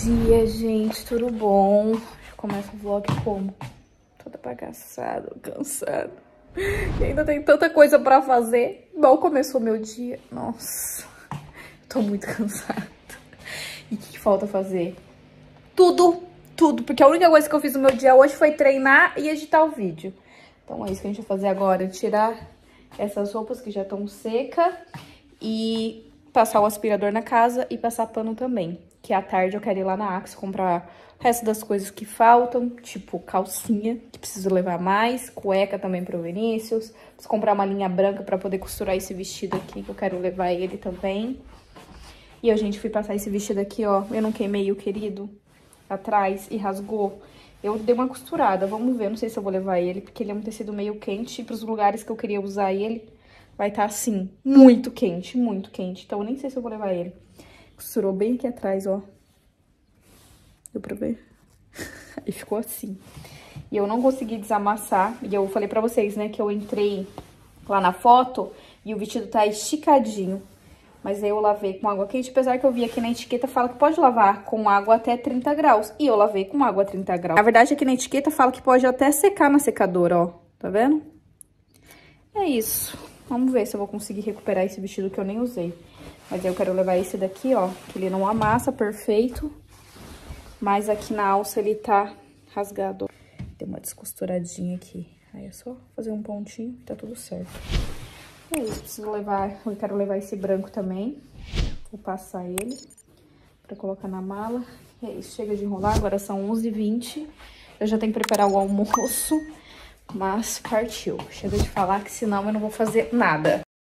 dia, gente, tudo bom? Começa o vlog como? Toda bagaçada, cansada. E ainda tem tanta coisa pra fazer. Mal começou meu dia. Nossa, tô muito cansada. E o que falta fazer? Tudo, porque a única coisa que eu fiz no meu dia hoje foi treinar e editar o vídeo. Então é isso que a gente vai fazer agora, tirar essas roupas que já estão secas e passar o aspirador na casa e passar pano também. Que à tarde eu quero ir lá na Axe comprar o resto das coisas que faltam, tipo calcinha, que preciso levar mais, cueca também pro Vinícius. Preciso comprar uma linha branca pra poder costurar esse vestido aqui, que eu quero levar ele também. E a gente fui passar esse vestido aqui, ó, eu não queimei o querido atrás e rasgou. Eu dei uma costurada, vamos ver, não sei se eu vou levar ele, porque ele é um tecido meio quente e pros lugares que eu queria usar ele vai estar assim, muito quente, então eu nem sei se eu vou levar ele. Costurou bem aqui atrás, ó. Deu pra ver? E ficou assim. E eu não consegui desamassar. E eu falei pra vocês, né, que eu entrei lá na foto e o vestido tá esticadinho. Mas aí eu lavei com água quente, apesar que eu vi aqui na etiqueta fala que pode lavar com água até 30 graus. E eu lavei com água a 30 graus. Na verdade, aqui na etiqueta fala que pode até secar na secadora, ó. Tá vendo? É isso. Vamos ver se eu vou conseguir recuperar esse vestido que eu nem usei. Mas aí eu quero levar esse daqui, ó, que ele não amassa, perfeito. Mas aqui na alça ele tá rasgado. Deu uma descosturadinha aqui. Aí é só fazer um pontinho e tá tudo certo. É isso, preciso levar, eu quero levar esse branco também. Vou passar ele pra colocar na mala. E é isso, chega de enrolar, agora são 11h20. Eu já tenho que preparar o almoço, mas partiu. Chega de falar que senão eu não vou fazer nada.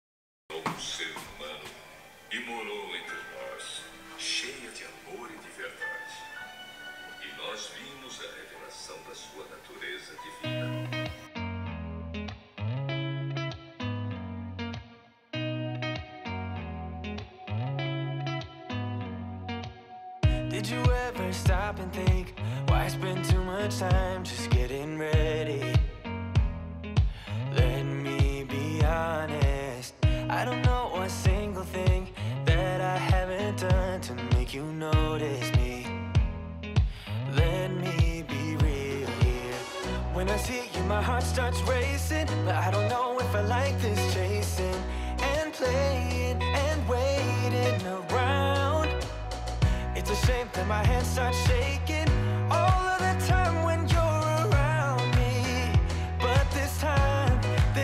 Did you ever stop and think, why spend too much time just getting ready? Let me be honest, I don't know a single thing that I haven't done to make you notice me. Let me be real here. When I see you, my heart starts racing, but I don't know if I like this chasing and playing and waiting around. It's a shame that my hands start shaking all of the time when you're around me. But this time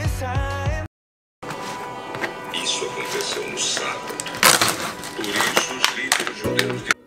Isso aconteceu no sábado. Por isso os líderes judeus de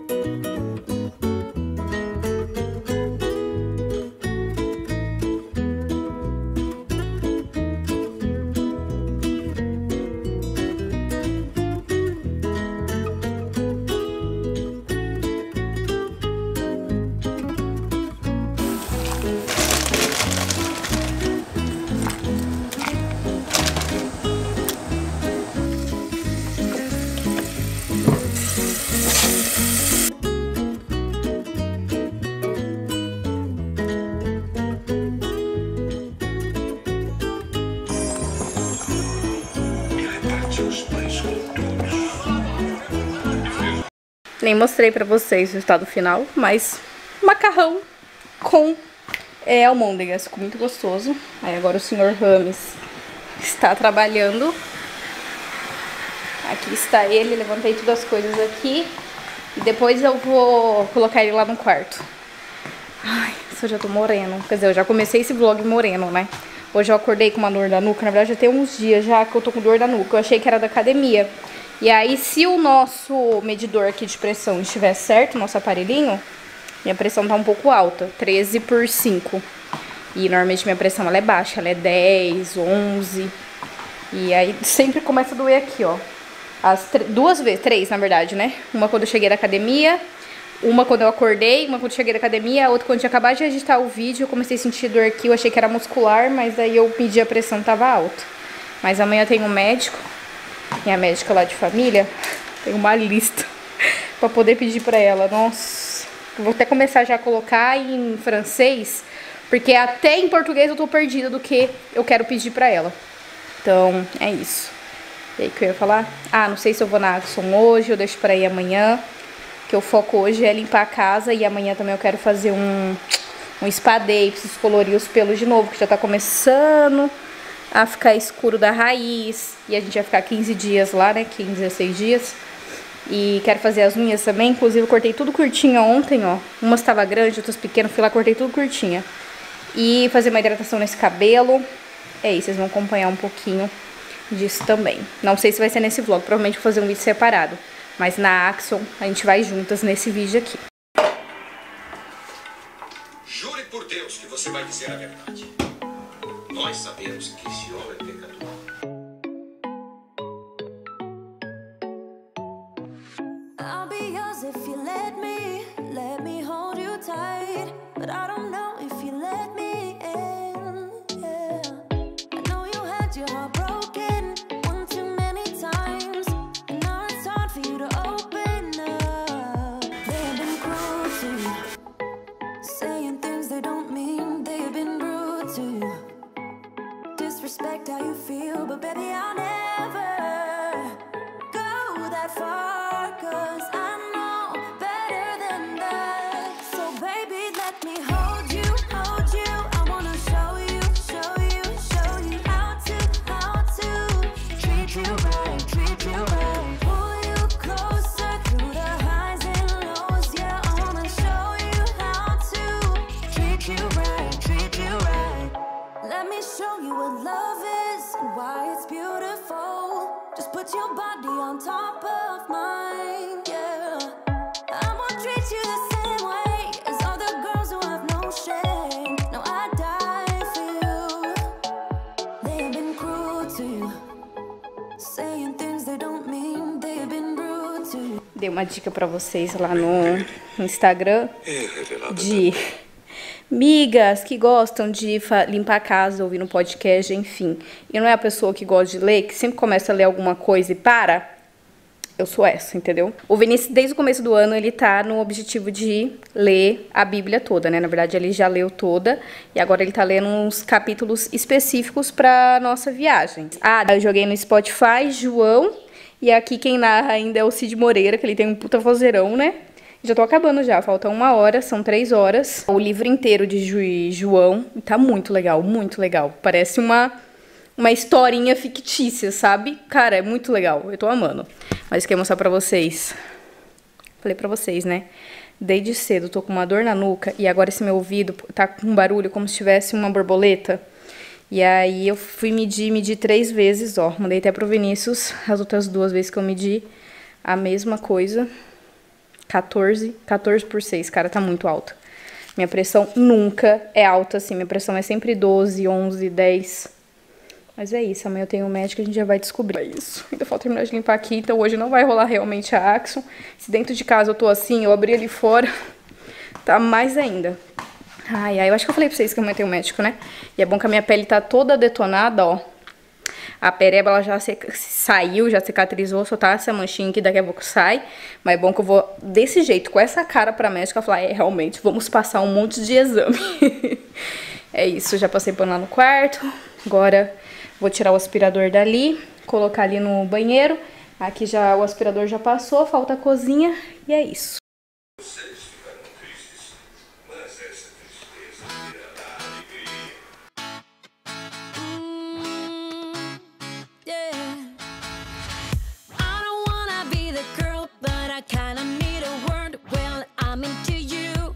Nem mostrei pra vocês o resultado final, mas macarrão com almôndegas, ficou muito gostoso. Aí agora o senhor Rames está trabalhando. Aqui está ele, levantei todas as coisas aqui. E depois eu vou colocar ele lá no quarto. Ai, eu já tô moreno. Quer dizer, eu já comecei esse vlog moreno, né? Hoje eu acordei com uma dor da nuca. Na verdade, já tem uns dias já que eu tô com dor da nuca. Eu achei que era da academia. E aí, se o nosso medidor aqui de pressão estiver certo, nosso aparelhinho, minha pressão tá um pouco alta, 13/5. E normalmente minha pressão ela é baixa, ela é 10, 11. E aí sempre começa a doer aqui, ó. Duas vezes, três na verdade, né? Uma quando eu cheguei da academia, uma quando eu acordei, uma quando eu cheguei da academia, a outra quando eu tinha acabado de editar o vídeo, eu comecei a sentir dor aqui, eu achei que era muscular, mas aí eu pedi a pressão, tava alta. Mas amanhã tem um médico. Minha médica lá de família, tem uma lista pra poder pedir pra ela. Nossa, vou até começar já a colocar em francês, porque até em português eu tô perdida do que eu quero pedir pra ela. Então, é isso. E aí que eu ia falar? Ah, não sei se eu vou na Axon hoje, eu deixo pra ir amanhã. que o foco hoje é limpar a casa e amanhã também eu quero fazer um spa day, preciso colorir os pelos de novo, que já tá começando a ficar escuro da raiz. E a gente vai ficar 15 dias lá, né, 15, 16 dias. E quero fazer as unhas também, inclusive eu cortei tudo curtinha ontem, ó. Umas tava grande, outras pequenas, fui lá, cortei tudo curtinha. E fazer uma hidratação nesse cabelo. É isso, vocês vão acompanhar um pouquinho disso também. Não sei se vai ser nesse vlog, provavelmente vou fazer um vídeo separado. Mas na Axion a gente vai juntas nesse vídeo aqui. Jure por Deus que você vai dizer a verdade. Nós sabemos que esse homem é pecador. I'll be yours if you let me hold you tight. But I don't know if you let me in, yeah. I know you had your heart broken one too many times, and now it's hard for you to open up. They've been cruel to you, saying things they don't mean. They've been rude to you, disrespect how you feel. But baby, I'll never go that far, 'cause I know better than that. So baby, let me hold you, hold you. I wanna show you, show you, show you how to treat you right, treat you right. Pull you closer through the highs and lows. Yeah, I wanna show you how to treat you right, treat you right. Let me show you what love is and why it's beautiful. Just put your body on top of mine, yeah. I won't treat you the same way as other girls who have no shame. No, I die for you. They have been cruel to you, saying things they don't mean. They have been rude to you. Dei uma dica pra vocês lá no Instagram de migas que gostam de limpar a casa, ouvindo podcast, enfim. E não é a pessoa que gosta de ler, que sempre começa a ler alguma coisa e para. Eu sou essa, entendeu? O Vinícius, desde o começo do ano, ele tá no objetivo de ler a Bíblia toda, né? Na verdade, ele já leu toda e agora ele tá lendo uns capítulos específicos pra nossa viagem. Ah, eu joguei no Spotify, João, e aqui quem narra ainda é o Cid Moreira, que ele tem um puta vozeirão, né? Já tô acabando já, falta 1 hora, são 3 horas. O livro inteiro de João tá muito legal, muito legal. Parece uma historinha fictícia, sabe? Cara, é muito legal, eu tô amando. Mas quero mostrar pra vocês. Falei pra vocês, né? Desde cedo tô com uma dor na nuca e agora esse meu ouvido tá com um barulho como se tivesse uma borboleta. E aí eu fui medi 3 vezes, ó. Mandei até pro Vinícius as outras 2 vezes que eu medi a mesma coisa. 14 por 6, cara, tá muito alta. Minha pressão nunca é alta assim, minha pressão é sempre 12, 11, 10. Mas é isso, amanhã eu tenho um médico e a gente já vai descobrir. É isso, ainda falta terminar de limpar aqui, então hoje não vai rolar realmente a Axion. Se dentro de casa eu tô assim, eu abri ali fora, tá mais ainda. Ai, eu acho que eu falei pra vocês que amanhã tem um médico, né? E é bom que a minha pele tá toda detonada, ó. A pereba, ela já saiu, já cicatrizou, só tá essa manchinha aqui, daqui a pouco sai. Mas é bom que eu vou desse jeito, com essa cara pra médica, falar, realmente, vamos passar um monte de exame. É isso, já passei pano lá no quarto. Agora vou tirar o aspirador dali, colocar ali no banheiro. Aqui já o aspirador já passou, falta a cozinha e é isso. Vocês ficaram tristes, mas essa tristeza virará alegria. Yeah. I don't wanna be the girl, but I kinda need a word. Well, I'm into you,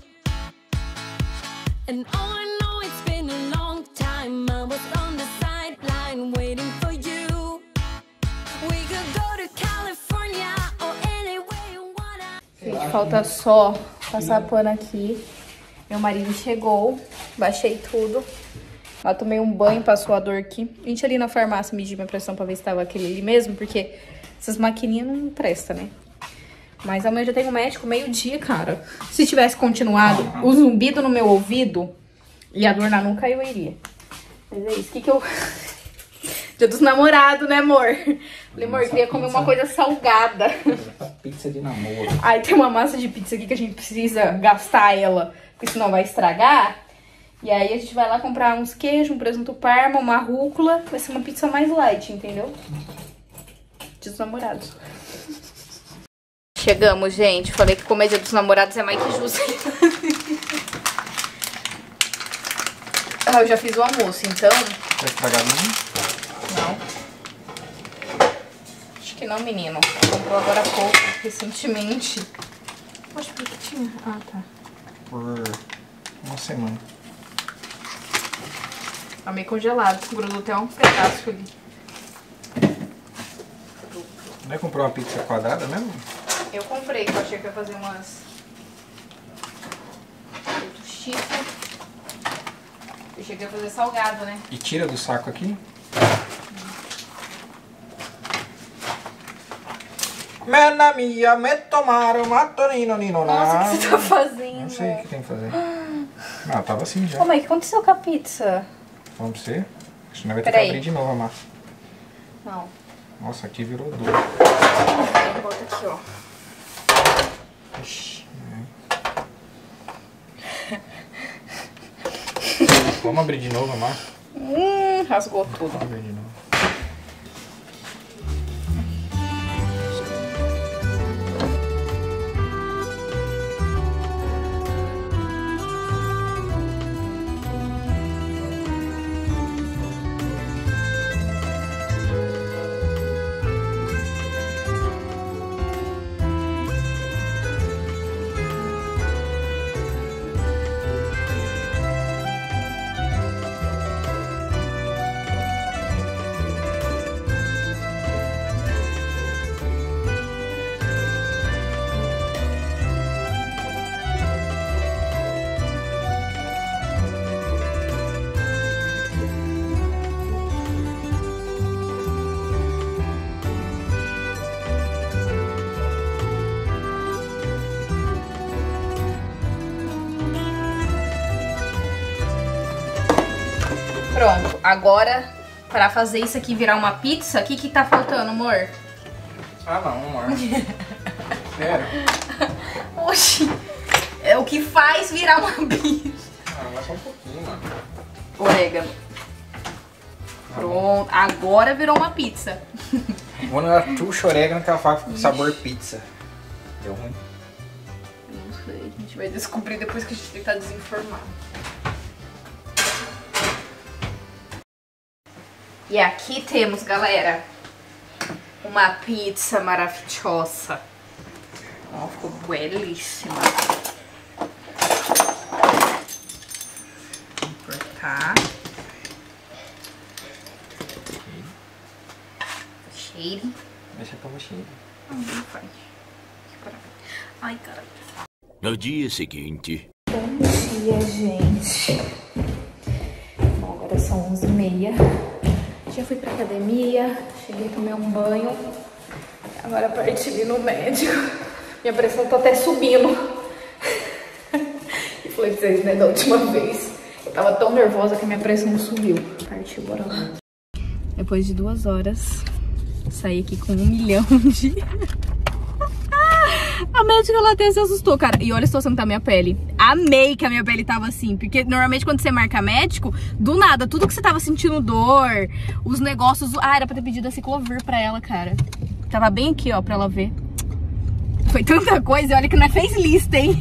and all I know, it's been a long time. I was on the sideline waiting for you. We could go to California or anywhere you wanna. Gente, falta só passar pano aqui. Meu marido chegou, baixei tudo. Eu tomei um banho, passou a dor aqui. A gente ali na farmácia medir minha pressão pra ver se tava aquele ali mesmo, porque essas maquininhas não prestam, né? Mas amanhã já tenho um médico, meio-dia, cara. Se tivesse continuado o zumbido no meu ouvido e a dor na nuca, eu iria. Mas é isso, que eu... Dia dos namorados, né, amor? Falei, amor, queria comer uma coisa salgada. Pizza de namoro. Aí tem uma massa de pizza aqui que a gente precisa gastar ela, porque senão vai estragar. E aí a gente vai lá comprar uns queijos, um presunto parma, uma rúcula. Vai ser uma pizza mais light, entendeu? Dia dos namorados. Chegamos, gente. Falei que comédia dos namorados é mais que justo. Eu já fiz o almoço, então... Tá estragado não? Não. Acho que não, menino. Comprou agora há pouco, recentemente. Acho que tinha. Ah, tá. Por uma semana. Tá meio congelado. Grudou até um pedaço ali. Não é comprou uma pizza quadrada mesmo? Eu comprei, que eu achei que ia fazer umas... muito chifre. Eu cheguei a fazer salgado, né? E tira do saco aqui. Mena mia, me tomaram, matorino, nino. Nossa, o que você tá fazendo? Não sei o que tem que fazer. Não, tava assim já. Ô, mãe, o que aconteceu com a pizza? Vamos pra você? Acho que não vai ter que Peraí. abrir de novo a massa. Não. Nossa, aqui virou duro. Bota aqui, ó. Ixi, Vamos abrir de novo a massa? Rasgou tudo. Vamos abrir de novo. Pronto, agora pra fazer isso aqui virar uma pizza, o que tá faltando, amor? Ah não, amor. Sério? Oxi, é o que faz virar uma pizza. Ah, mas só um pouquinho, mano. Orégano. Pronto, agora virou uma pizza. Vou na tuxa orégano que ela fala com sabor pizza. Deu ruim. Não sei, a gente vai descobrir depois que a gente tentar desinformar. E aqui temos, galera, uma pizza maravilhosa. Ó, ficou belíssima. Vou cortar. Cheiro. Deixa pra você. Não faz. Ai, caralho. No dia seguinte. Bom dia, gente. Bom, agora são 11h30. Já fui pra academia, cheguei a tomar um banho. Agora parti de ir no médico. Minha pressão tá até subindo. E falei pra vocês, né, da última vez. Eu tava tão nervosa que minha pressão subiu. Partiu, bora lá. Depois de 2 horas, saí aqui com 1 milhão de... A médica ela até se assustou, cara. E olha a situação que tá a minha pele. Amei que a minha pele tava assim. Porque normalmente quando você marca médico, do nada, tudo que você tava sentindo dor, os negócios... Ah, era pra ter pedido a Ciclovir pra ela, cara. Tava bem aqui, ó, pra ela ver. Foi tanta coisa, olha que não fez lista, hein?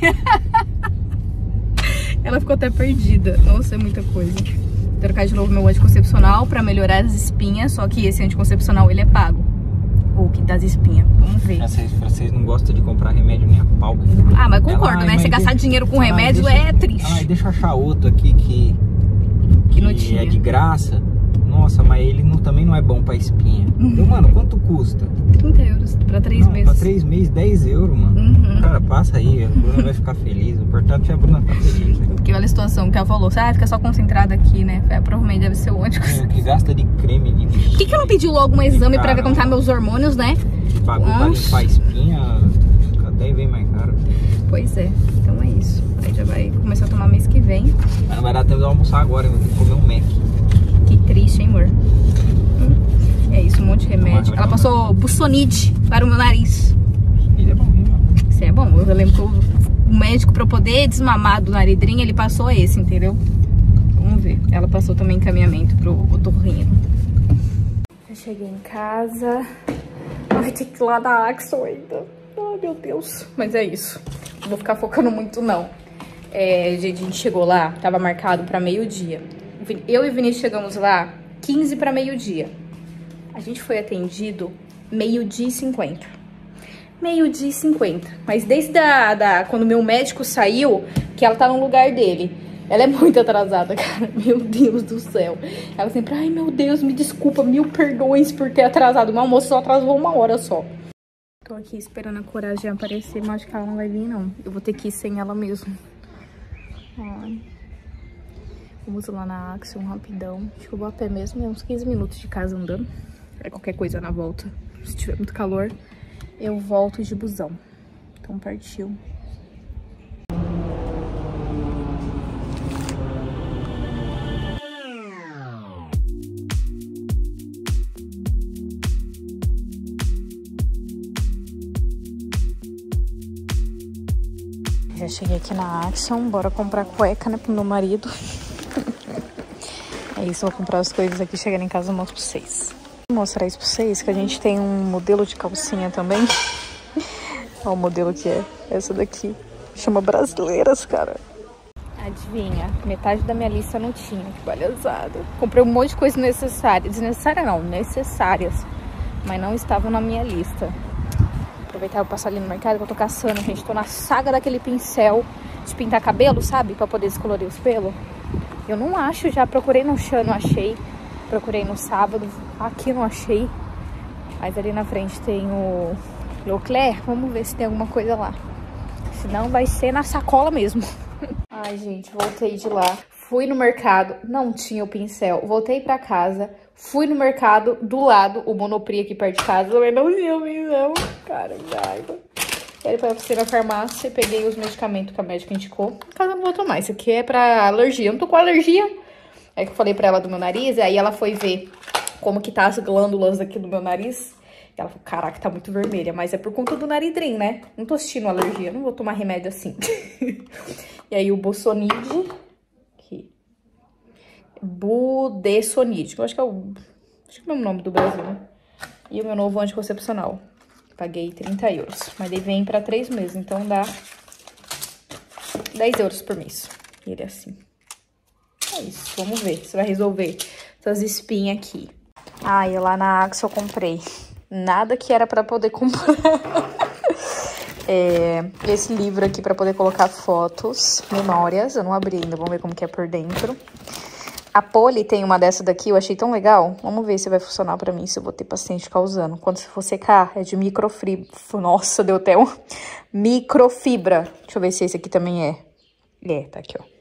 Ela ficou até perdida. Nossa, é muita coisa. Vou trocar de novo meu anticoncepcional pra melhorar as espinhas. Só que esse anticoncepcional, ele é pago. O que das espinhas. Vamos ver. Vocês não gostam de comprar remédio nem a pau. Ah, mas concordo, né? Você gastar dinheiro com remédio é triste. Ai, deixa eu achar outro aqui que não tinha. é de graça. Nossa, mas ele também não é bom pra espinha. Então, mano, quanto custa? 30 euros pra 3 meses. Pra 3 meses, 10 euros, mano. Cara, passa aí, a Bruna vai ficar feliz. O importante é a Bruna ficar feliz, né? Porque olha a situação que ela falou. Ah, fica só concentrada aqui, né? Provavelmente deve ser o único. O que gasta de creme de Por que ela não pediu logo um exame pra ver como tá meus hormônios, né? Pagou pra limpar a espinha, até vem mais caro. Pois é, então é isso. Aí já vai começar a tomar mês que vem. Mas vai dar tempo de almoçar agora, eu vou ter que comer um Mac. Que triste, hein, amor? É isso, um monte de remédio. Ela passou Busonide para o meu nariz. Ele é bom, hein, mano? Isso é bom. Eu lembro que o médico, pra eu poder desmamar do naridrinho, ele passou esse, entendeu? Vamos ver. Ela passou também encaminhamento pro otorrino. Eu cheguei em casa. Ai, tem que ir lá da Axel ainda. Ai, meu Deus. Mas é isso. Não vou ficar focando muito, não. Gente, a gente chegou lá, tava marcado pra meio-dia. Eu e o Vinícius chegamos lá 15 para meio-dia. A gente foi atendido meio-dia e 50. Meio-dia e 50. Mas desde quando meu médico saiu, que ela tá no lugar dele. Ela é muito atrasada, cara. Meu Deus do céu. Ela sempre, ai meu Deus, me desculpa, 1000 perdões por ter atrasado. Meu almoço só atrasou 1 hora só. Tô aqui esperando a coragem aparecer, mas acho que ela não vai vir, não. Eu vou ter que ir sem ela mesmo. Ai. Vamos lá na Axion rapidão. Acho que eu vou a pé mesmo, é uns 15 minutos de casa andando. Qualquer coisa na volta. Se tiver muito calor, eu volto de busão. Então partiu. Já cheguei aqui na Axion, bora comprar cueca, né, pro meu marido. É isso, vou comprar as coisas aqui, chegando em casa eu mostro pra vocês. Vou mostrar isso pra vocês, que a gente tem um modelo de calcinha também. Olha o modelo que é, essa daqui. Chama Brasileiras, cara. Adivinha, metade da minha lista não tinha, que palhaçada. Comprei um monte de coisa necessária, desnecessária não, necessárias. Mas não estavam na minha lista. Aproveitar e passar ali no mercado que eu tô caçando, gente. Tô na saga daquele pincel de pintar cabelo, sabe? Pra poder descolorir os pelos. Eu não acho, já procurei no chão, não achei. Procurei no sábado, aqui não achei. Mas ali na frente tem o Leclerc. Vamos ver se tem alguma coisa lá. Senão vai ser na sacola mesmo. Ai, gente, voltei de lá. Fui no mercado, não tinha o pincel. Voltei pra casa. Fui no mercado do lado, o Monoprix aqui perto de casa, também não tinha o pincel. Cara, que raiva. E aí depois eu fui na farmácia e peguei os medicamentos que a médica indicou. Em casa eu não vou tomar, isso aqui é pra alergia. Eu não tô com alergia. Aí que eu falei pra ela do meu nariz, e aí ela foi ver como que tá as glândulas aqui do meu nariz. E ela falou, caraca, tá muito vermelha, mas é por conta do naridrim, né? Não tô assistindo alergia, não vou tomar remédio assim. E aí o Bolsonide... Budesonide, que eu acho que é o mesmo nome do Brasil, né? E o meu novo anticoncepcional. Paguei 30 euros. Mas daí vem pra 3 meses, então dá 10 euros por mês. E ele é assim. É isso, vamos ver se vai resolver essas espinhas aqui. Ah, e lá na Axion eu comprei. Nada que era pra poder comprar. Esse livro aqui pra poder colocar fotos, memórias. Eu não abri ainda, vamos ver como que é por dentro. A Poli tem uma dessa daqui, eu achei tão legal. Vamos ver se vai funcionar pra mim, se eu vou ter paciente ficar usando. Quando se for secar, é de microfibra. Nossa, deu até um... Microfibra. Deixa eu ver se esse aqui também é. Tá aqui, ó.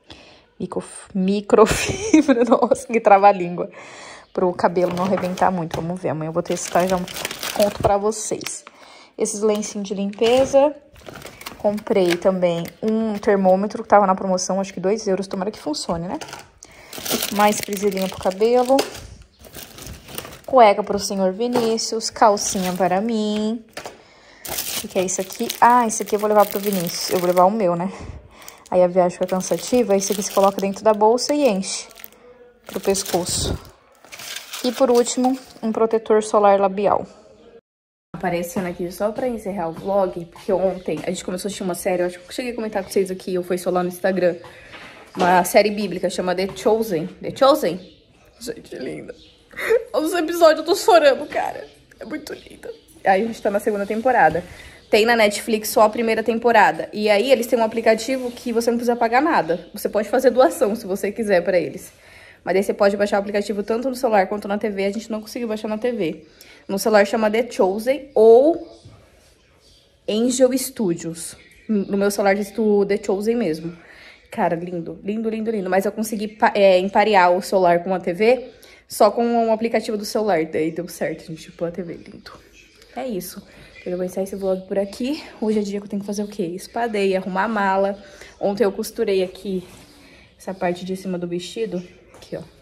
Microfibra. Nossa, que trava-língua. Pro cabelo não arrebentar muito. Vamos ver, amanhã eu vou testar e já conto pra vocês. Esses lencinhos de limpeza. Comprei também um termômetro que tava na promoção, acho que 2 euros. Tomara que funcione, né? Mais presilhinha pro cabelo. Cueca pro senhor Vinícius. Calcinha para mim. O que é isso aqui? Ah, esse aqui eu vou levar pro Vinícius. Eu vou levar o meu, né? Aí a viagem fica cansativa. Esse aqui se coloca dentro da bolsa e enche pro pescoço. E por último, um protetor solar labial. Aparecendo aqui só pra encerrar o vlog, porque ontem a gente começou a assistir uma série. Eu acho que eu cheguei a comentar com vocês aqui, ou foi só lá no Instagram. Uma série bíblica, chama The Chosen. The Chosen? Gente, linda. Os episódios eu tô chorando, cara. É muito linda. Aí a gente tá na 2ª temporada. Tem na Netflix só a 1ª temporada. E aí eles têm um aplicativo que você não precisa pagar nada. Você pode fazer doação, se você quiser, pra eles. Mas aí você pode baixar o aplicativo tanto no celular quanto na TV. A gente não conseguiu baixar na TV. No celular chama The Chosen ou Angel Studios. No meu celular diz The Chosen mesmo. Cara, lindo, lindo, lindo, lindo. Mas eu consegui emparear o celular com a TV só com o aplicativo do celular. Daí deu certo, gente. Tipo, a TV, lindo. É isso. Eu vou encerrar esse vlog por aqui. Hoje é dia que eu tenho que fazer o quê? Espadei, arrumar a mala. Ontem eu costurei aqui essa parte de cima do vestido. Aqui, ó.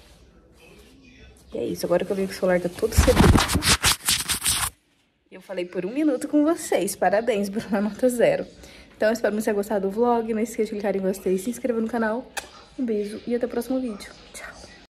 E é isso. Agora que eu vi que o celular tá todo cedendo. Eu falei por 1 minuto com vocês. Parabéns, Bruna Nota 0. Então, eu espero que vocês tenham gostado do vlog. Não esqueça de clicar em gostei e se inscrever no canal. Um beijo e até o próximo vídeo. Tchau!